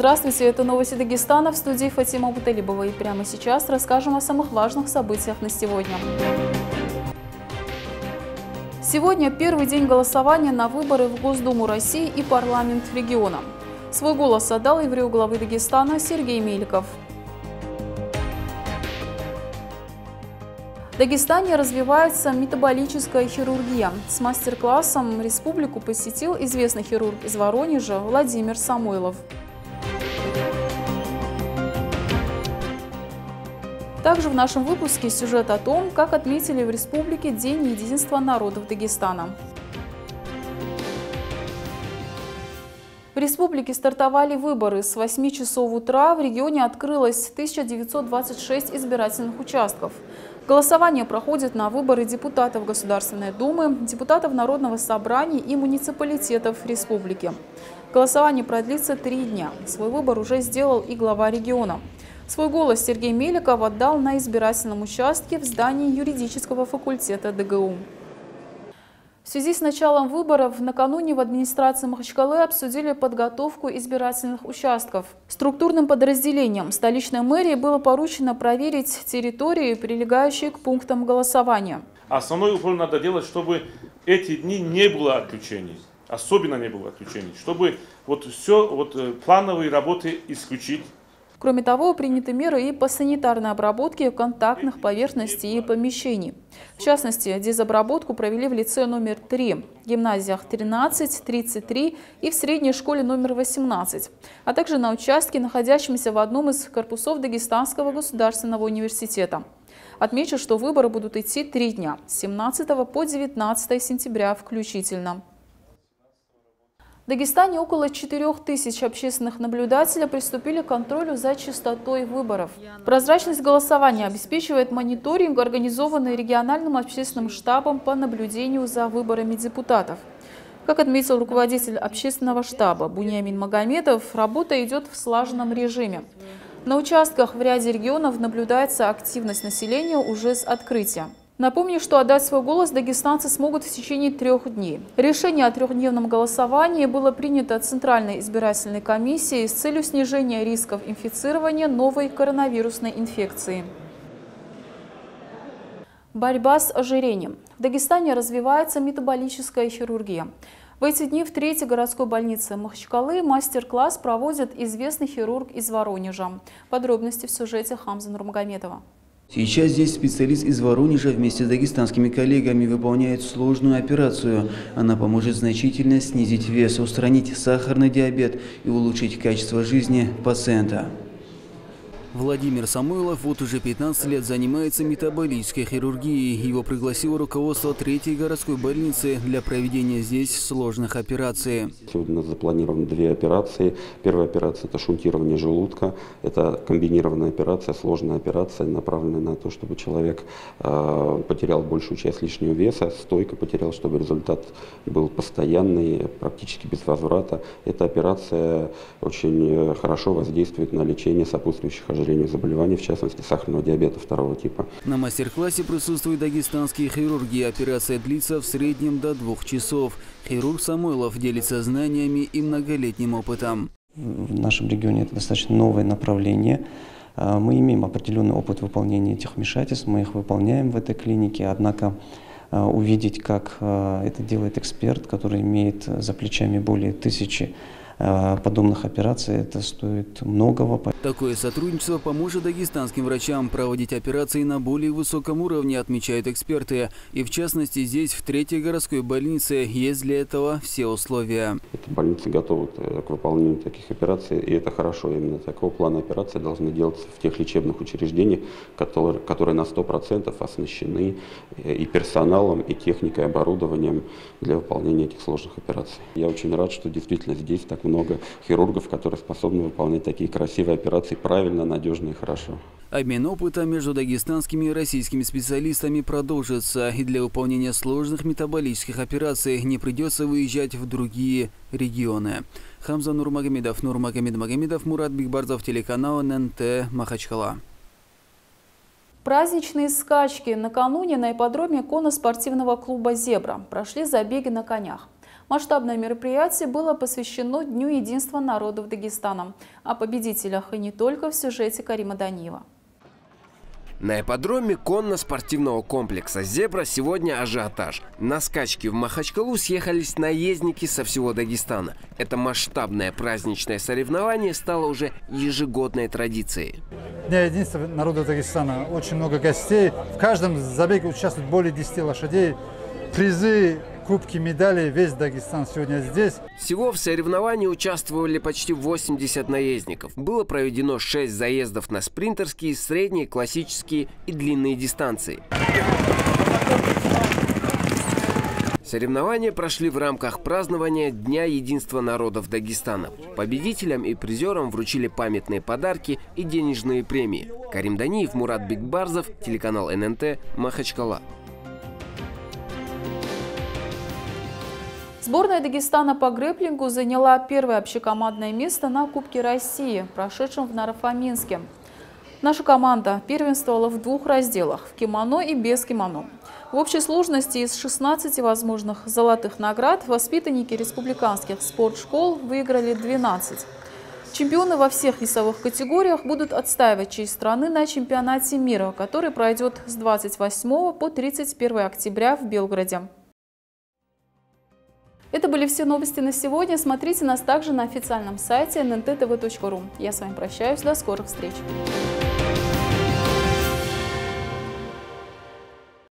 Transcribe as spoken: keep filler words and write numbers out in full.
Здравствуйте, это новости Дагестана, в студии Фатима Буталибова. И прямо сейчас расскажем о самых важных событиях на сегодня. Сегодня первый день голосования на выборы в Госдуму России и парламент региона. Свой голос отдал еврей главы Дагестана Сергей Меликов. В Дагестане развивается метаболическая хирургия. С мастер-классом республику посетил известный хирург из Воронежа Владимир Самойлов. Также в нашем выпуске сюжет о том, как отметили в республике День единства народов Дагестана. В республике стартовали выборы. С восьми часов утра в регионе открылось тысяча девятьсот двадцать шесть избирательных участков. Голосование проходит на выборы депутатов Государственной Думы, депутатов Народного собрания и муниципалитетов республики. Голосование продлится три дня. Свой выбор уже сделал и глава региона. Свой голос Сергей Меликов отдал на избирательном участке в здании юридического факультета ДГУ. В связи с началом выборов накануне в администрации Махачкалы обсудили подготовку избирательных участков. Структурным подразделениям столичной мэрии было поручено проверить территории, прилегающие к пунктам голосования. Основной упор надо делать, чтобы эти дни не было отключений. Особенно не было отключений. Чтобы вот все вот, плановые работы исключить. Кроме того, приняты меры и по санитарной обработке контактных поверхностей и помещений. В частности, дезобработку провели в лице номер три, гимназиях тринадцать, тридцать три и в средней школе номер восемнадцать, а также на участке, находящемся в одном из корпусов Дагестанского государственного университета. Отмечу, что выборы будут идти три дня, с семнадцатого по девятнадцатое сентября включительно. В Дагестане около четырёх тысяч общественных наблюдателей приступили к контролю за чистотой выборов. Прозрачность голосования обеспечивает мониторинг, организованный региональным общественным штабом по наблюдению за выборами депутатов. Как отметил руководитель общественного штаба Буниамин Магомедов, работа идет в слаженном режиме. На участках в ряде регионов наблюдается активность населения уже с открытия. Напомню, что отдать свой голос дагестанцы смогут в течение трех дней. Решение о трехдневном голосовании было принято Центральной избирательной комиссией с целью снижения рисков инфицирования новой коронавирусной инфекцией. Борьба с ожирением. В Дагестане развивается метаболическая хирургия. В эти дни в третьей городской больнице Махачкалы мастер-класс проводит известный хирург из Воронежа. Подробности в сюжете Хамза Нурмагомедова. Сейчас здесь специалист из Воронежа вместе с дагестанскими коллегами выполняет сложную операцию. Она поможет значительно снизить вес, устранить сахарный диабет и улучшить качество жизни пациента. Владимир Самойлов вот уже пятнадцать лет занимается метаболической хирургией. Его пригласило руководство третьей городской больницы для проведения здесь сложных операций. Сегодня у нас запланированы две операции. Первая операция – это шунтирование желудка. Это комбинированная операция, сложная операция, направленная на то, чтобы человек э, потерял большую часть лишнего веса, стойко потерял, чтобы результат был постоянный, практически без возврата. Эта операция очень хорошо воздействует на лечение сопутствующих ожирения. Заболеваний, в частности, сахарного диабета второго типа. На мастер-классе присутствуют дагестанские хирурги. Операция длится в среднем до двух часов. Хирург Самойлов делится знаниями и многолетним опытом. В нашем регионе это достаточно новое направление. Мы имеем определенный опыт выполнения этих вмешательств, мы их выполняем в этой клинике, однако увидеть, как это делает эксперт, который имеет за плечами более тысячи подобных операций, это стоит многого. Такое сотрудничество поможет дагестанским врачам проводить операции на более высоком уровне, отмечают эксперты. И в частности, здесь, в третьей городской больнице, есть для этого все условия. Эта больница готова к выполнению таких операций, и это хорошо. Именно такого плана операции должны делаться в тех лечебных учреждениях, которые, которые на сто процентов оснащены и персоналом, и техникой, и оборудованием для выполнения этих сложных операций. Я очень рад, что действительно здесь так много хирургов, которые способны выполнять такие красивые операции правильно, надежно и хорошо. Обмен опытом между дагестанскими и российскими специалистами продолжится, и для выполнения сложных метаболических операций не придется выезжать в другие регионы. Хамза Нурмагомедов, Нурмагомед Магомедов, Мурат Бигбарзов, телеканал эн эн тэ, Махачкала. Праздничные скачки. Накануне на ипподроме конно-спортивного клуба «Зебра» прошли забеги на конях. Масштабное мероприятие было посвящено Дню единства народов Дагестана. О победителях и не только в сюжете Карима Даниева. На ипподроме конно-спортивного комплекса «Зебра» сегодня ажиотаж. На скачки в Махачкалу съехались наездники со всего Дагестана. Это масштабное праздничное соревнование стало уже ежегодной традицией. Дня единства народа Дагестана. Очень много гостей. В каждом забеге участвует более десяти лошадей. Призы, кубки, медали. Весь Дагестан сегодня здесь. Всего в соревновании участвовали почти восемьдесят наездников. Было проведено шесть заездов на спринтерские, средние, классические и длинные дистанции. Соревнования прошли в рамках празднования Дня единства народов Дагестана. Победителям и призерам вручили памятные подарки и денежные премии. Карим Даниев, Мурат Бекбарзов, телеканал эн эн тэ, Махачкала. Сборная Дагестана по грэпплингу заняла первое общекомандное место на Кубке России, прошедшем в Наро-Фоминске. Наша команда первенствовала в двух разделах – в кимоно и без кимоно. В общей сложности из шестнадцати возможных золотых наград воспитанники республиканских спортшкол выиграли двенадцать. Чемпионы во всех весовых категориях будут отстаивать честь страны на чемпионате мира, который пройдет с двадцать восьмого по тридцать первое октября в Белграде. Это были все новости на сегодня. Смотрите нас также на официальном сайте эн эн тэ тэ вэ точка ру. Я с вами прощаюсь. До скорых встреч.